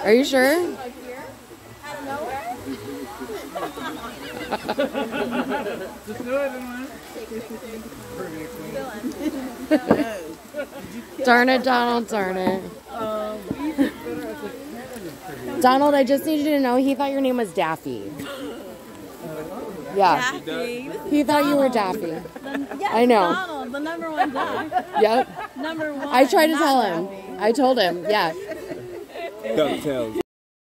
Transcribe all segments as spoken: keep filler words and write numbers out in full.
Are you sure? Just do it, man. Darn it, Donald, darn it. Donald, I just need you to know he thought your name was Daffy. Yeah. Daffy. He thought you were Daffy. The, yes, I know. Donald, the number one duck. Yep. Number one. I tried to not tell him. Daffy. I told him, yeah. DuckTales.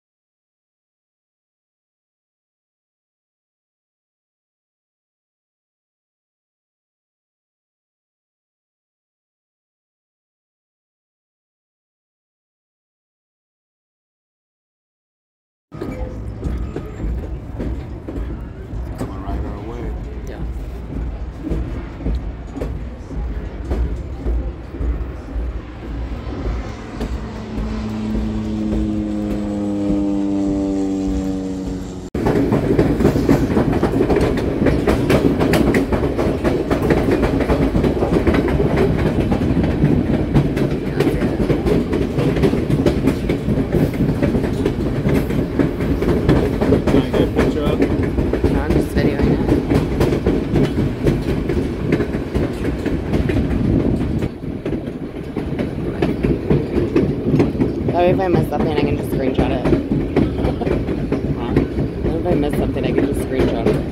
If I miss something, I can just screenshot it. If I miss something, I can just screenshot it.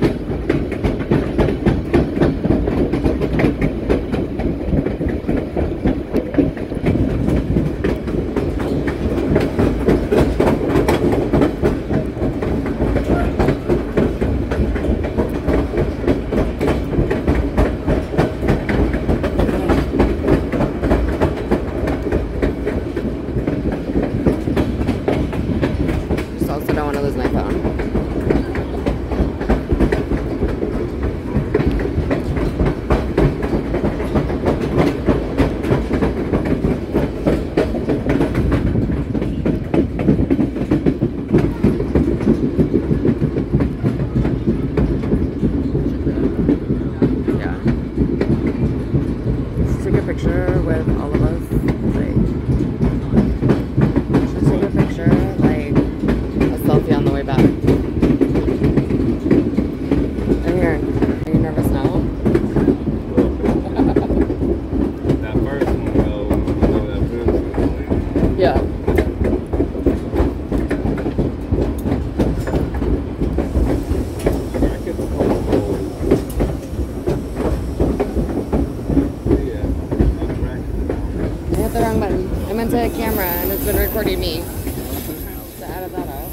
A camera and it's been recording me. So out of that out.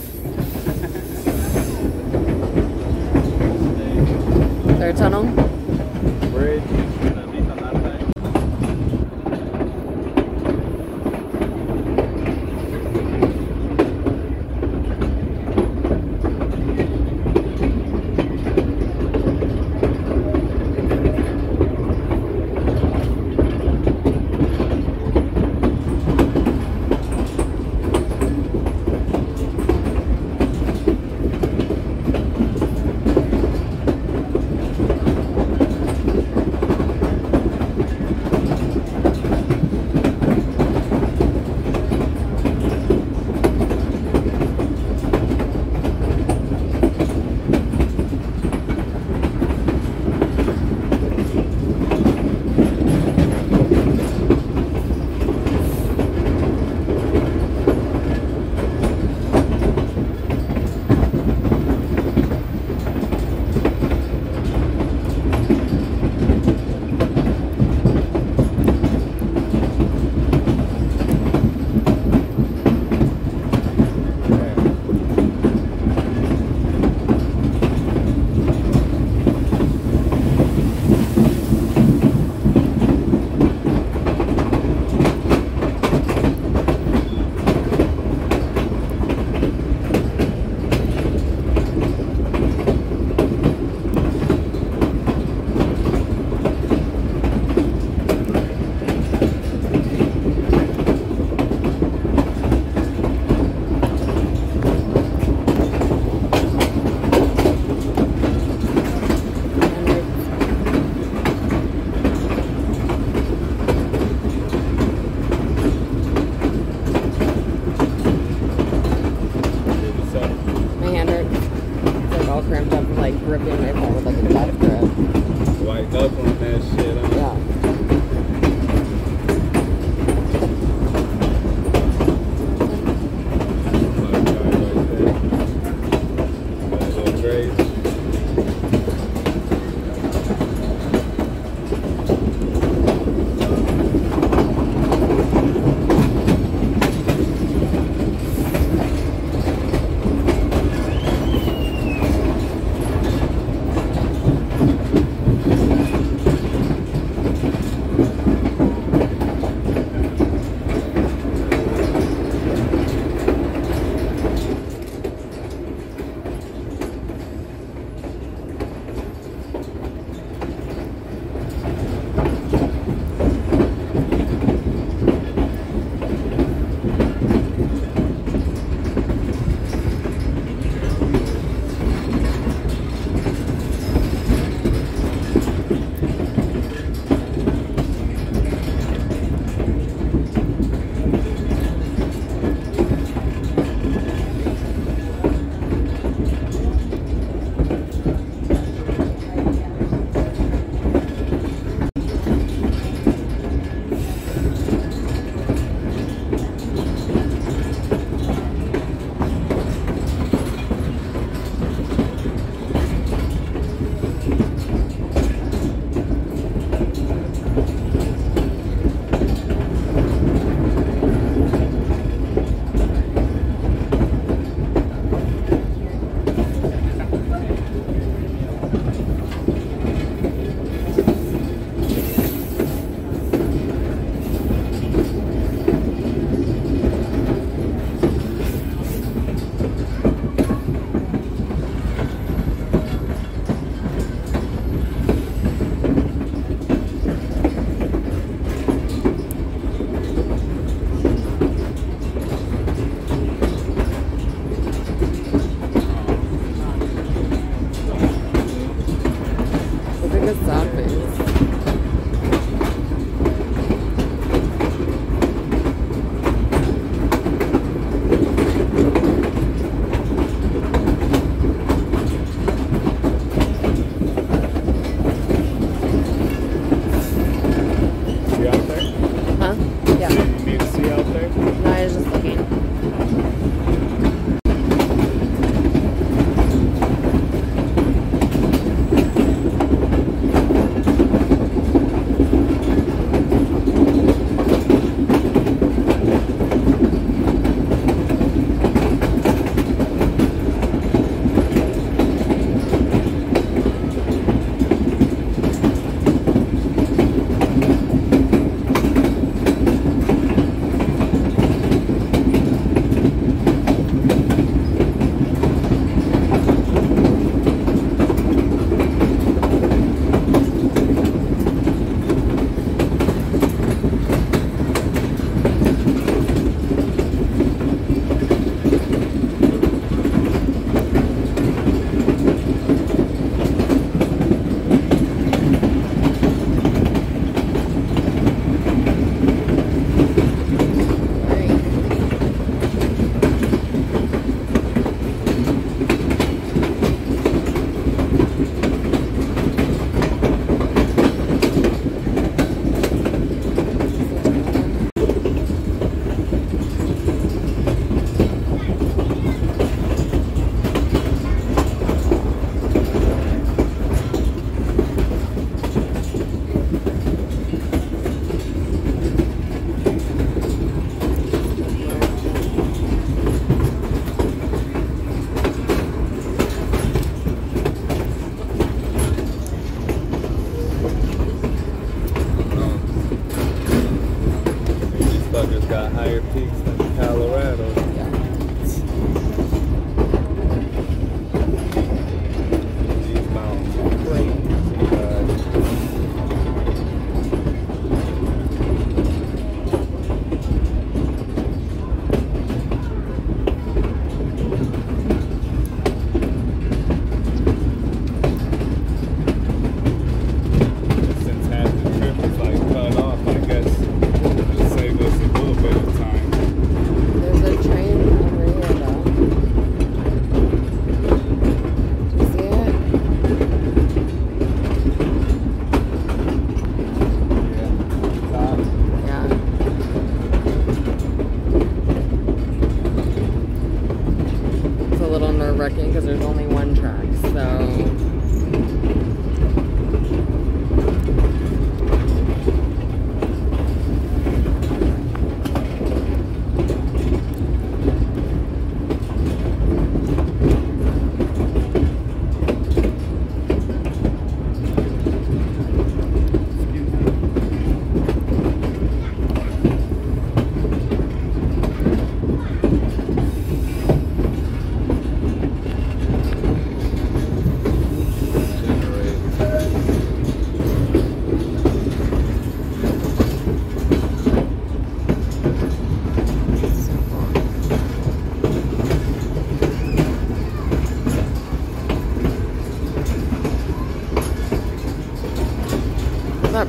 Is there a tunnel? Bridge.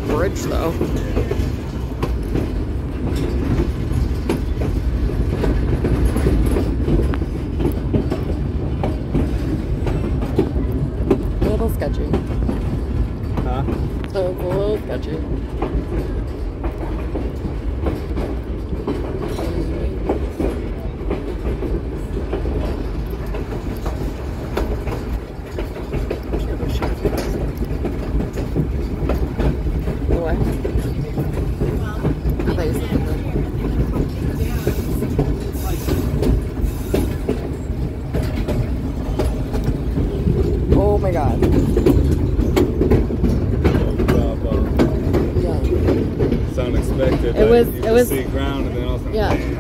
bridge though. A little sketchy. Huh? Oh, it's a little sketchy. What? I thought you said something. Oh my god. Yeah. It's unexpected. It was- You it just was- see ground and then all of a sudden, Yeah. bam.